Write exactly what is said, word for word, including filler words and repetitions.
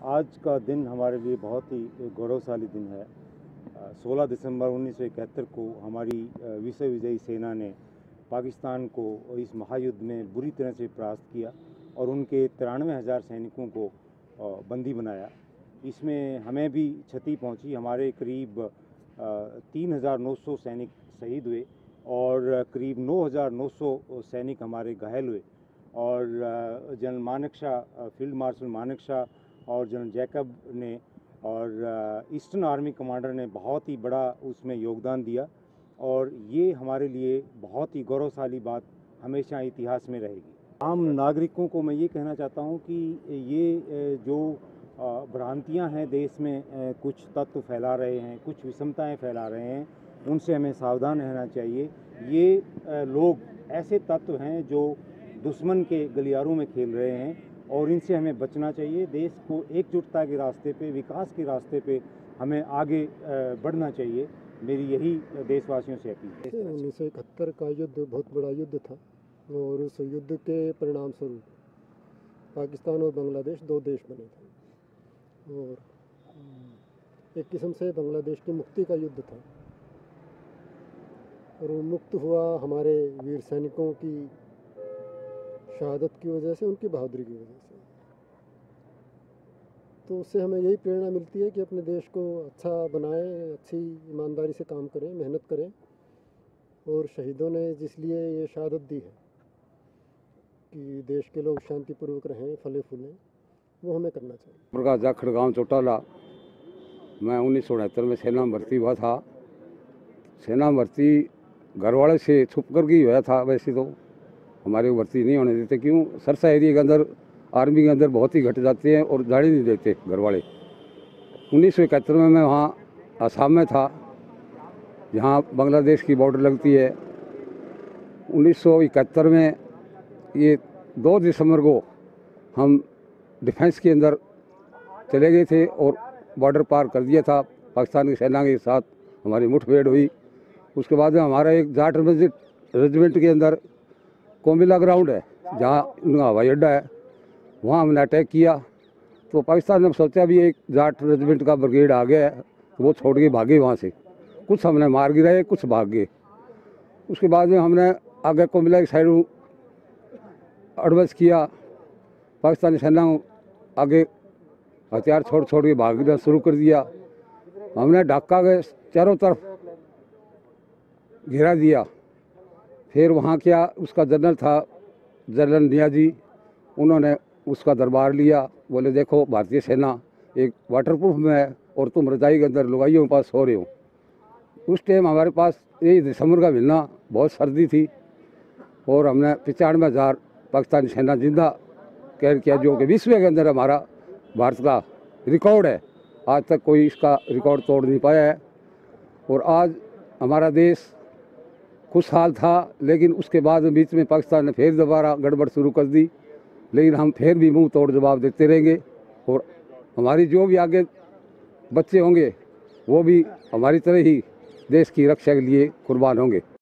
आज का दिन हमारे लिए बहुत ही गौरवशाली दिन है। सोलह दिसंबर उन्नीस सौ इकहत्तर को हमारी विश्व विजयी सेना ने पाकिस्तान को इस महायुद्ध में बुरी तरह से परास्त किया और उनके तिरानवे हज़ार सैनिकों को बंदी बनाया। इसमें हमें भी क्षति पहुंची। हमारे करीब तीन हज़ार नौ सौ सैनिक शहीद हुए और करीब नौ हज़ार नौ सौ सैनिक हमारे घायल हुए और general Manekshaw, field marshal Manekshaw और जनरल जैकब ने और ईस्टर्न आर्मी कमांडर ने बहुत ही बड़ा उसमें योगदान दिया और ये हमारे लिए बहुत ही गौरवशाली बात हमेशा इतिहास में रहेगी। आम नागरिकों को मैं ये कहना चाहता हूँ कि ये जो भ्रांतियाँ हैं देश में, कुछ तत्व फैला रहे हैं, कुछ विषमताएं फैला रहे हैं, उनसे हमें सावधान रहना चाहिए। ये लोग ऐसे तत्व हैं जो दुश्मन के गलियारों में खेल रहे हैं और इनसे हमें बचना चाहिए। देश को एकजुटता के रास्ते पे, विकास के रास्ते पे हमें आगे बढ़ना चाहिए। मेरी यही देशवासियों से अपील है। उन्नीस सौ इकहत्तर का युद्ध बहुत बड़ा युद्ध था और उस युद्ध के परिणाम स्वरूप पाकिस्तान और बांग्लादेश दो देश बने थे और एक किस्म से बांग्लादेश की मुक्ति का युद्ध था और वो मुक्त हुआ हमारे वीर सैनिकों की शहादत की वजह से, उनकी बहादुरी की वजह से। तो उससे हमें यही प्रेरणा मिलती है कि अपने देश को अच्छा बनाएं, अच्छी ईमानदारी से काम करें, मेहनत करें और शहीदों ने जिसलिए ये शहादत दी है कि देश के लोग शांतिपूर्वक रहें, फले फूलें, वो हमें करना चाहिए। प्रकाश जाखड़ गाँव चौटाला। मैं उन्नीस सौ उनहत्तर में सेना में भर्ती हुआ था। सेना में भर्ती घर वाले से छुप कर ही हुआ था। वैसे तो हमारे को भर्ती नहीं होने देते, क्यों सरसा एरिया के अंदर आर्मी के अंदर बहुत ही घट जाते हैं और जाने नहीं देते घर वाले। उन्नीस सौ इकहत्तर में मैं वहाँ आसाम में था, जहाँ बांग्लादेश की बॉर्डर लगती है। उन्नीस सौ इकहत्तर में ये दो दिसंबर को हम डिफेंस के अंदर चले गए थे और बॉर्डर पार कर दिया था। पाकिस्तान की सेना के साथ हमारी मुठभेड़ हुई। उसके बाद में हमारा एक जाट रेजिमेंट के अंदर कोमिला ग्राउंड है, जहाँ उनका हवाई अड्डा है, वहाँ हमने अटैक किया। तो पाकिस्तान ने सोचा भी एक जाट रेजिमेंट का ब्रिगेड आ गया है, तो वो छोड़ के भागे वहाँ से। कुछ हमने मार गिराए, कुछ भाग गए। उसके बाद में हमने आगे कोमिला की साइड एडवांस किया। पाकिस्तानी सेना आगे हथियार छोड़ छोड़ के भागना शुरू कर दिया। हमने ढाका के चारों तरफ घेरा दिया। फिर वहाँ क्या उसका जनरल था, जनरल नियाजी, उन्होंने उसका दरबार लिया। बोले देखो भारतीय सेना एक वाटरप्रूफ में है और तुम रजाई के अंदर लुगाइयों के पास सो रहे हो। उस टाइम हमारे पास यही दिसंबर का महीना, बहुत सर्दी थी और हमने पचानवे हज़ार पाकिस्तानी सेना जिंदा कैद किया, जो कि विश्व के अंदर हमारा भारत का रिकॉर्ड है। आज तक कोई इसका रिकॉर्ड तोड़ नहीं पाया है। और आज हमारा देश खुशहाल था, लेकिन उसके बाद बीच में पाकिस्तान ने फिर दोबारा गड़बड़ शुरू कर दी। लेकिन हम फिर भी मुंह तोड़ जवाब देते रहेंगे और हमारी जो भी आगे बच्चे होंगे वो भी हमारी तरह ही देश की रक्षा के लिए कुर्बान होंगे।